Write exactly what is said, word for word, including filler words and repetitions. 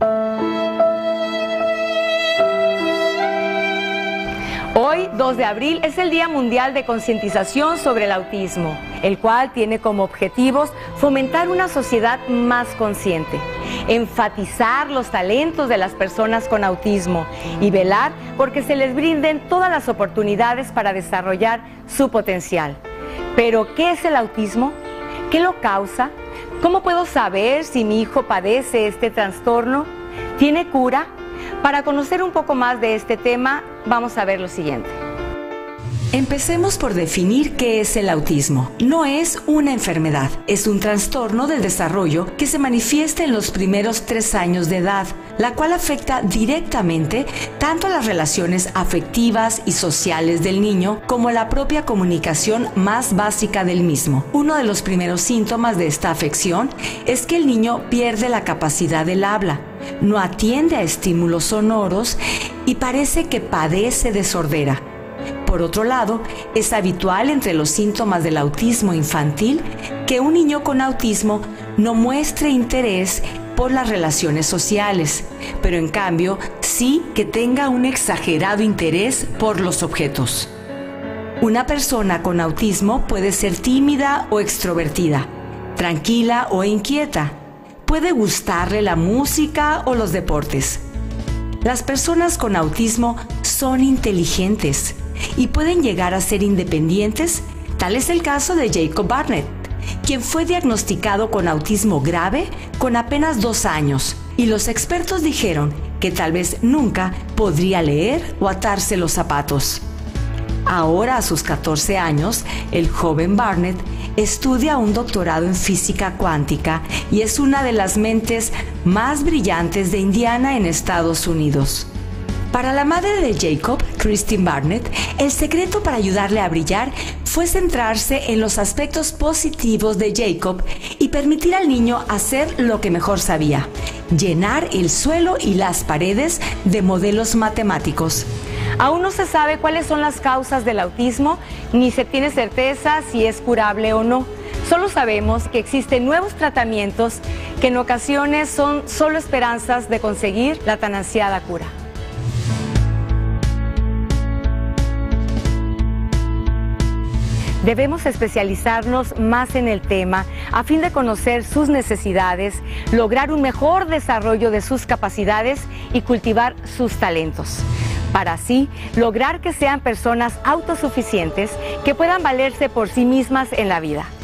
Hoy, dos de abril, es el Día Mundial de Concientización sobre el Autismo, el cual tiene como objetivos fomentar una sociedad más consciente, enfatizar los talentos de las personas con autismo y velar porque se les brinden todas las oportunidades para desarrollar su potencial. Pero, ¿qué es el autismo? ¿Qué lo causa? ¿Cómo puedo saber si mi hijo padece este trastorno? ¿Tiene cura? Para conocer un poco más de este tema, vamos a ver lo siguiente. Empecemos por definir qué es el autismo. No es una enfermedad, es un trastorno del desarrollo que se manifiesta en los primeros tres años de edad, la cual afecta directamente tanto a las relaciones afectivas y sociales del niño como a la propia comunicación más básica del mismo. Uno de los primeros síntomas de esta afección es que el niño pierde la capacidad del habla, no atiende a estímulos sonoros y parece que padece de sordera. Por otro lado, es habitual entre los síntomas del autismo infantil que un niño con autismo no muestre interés por las relaciones sociales, pero en cambio sí que tenga un exagerado interés por los objetos. Una persona con autismo puede ser tímida o extrovertida, tranquila o inquieta. Puede gustarle la música o los deportes. Las personas con autismo son inteligentes y pueden llegar a ser independientes. Tal es el caso de Jacob Barnett, quien fue diagnosticado con autismo grave con apenas dos años, y los expertos dijeron que tal vez nunca podría leer o atarse los zapatos. Ahora, a sus catorce años, el joven Barnett estudia un doctorado en física cuántica y es una de las mentes más brillantes de Indiana en Estados Unidos. Para la madre de Jacob, Christine Barnett, el secreto para ayudarle a brillar fue centrarse en los aspectos positivos de Jacob y permitir al niño hacer lo que mejor sabía: llenar el suelo y las paredes de modelos matemáticos. Aún no se sabe cuáles son las causas del autismo, ni se tiene certeza si es curable o no. Solo sabemos que existen nuevos tratamientos que en ocasiones son solo esperanzas de conseguir la tan ansiada cura. Debemos especializarnos más en el tema a fin de conocer sus necesidades, lograr un mejor desarrollo de sus capacidades y cultivar sus talentos, para así lograr que sean personas autosuficientes que puedan valerse por sí mismas en la vida.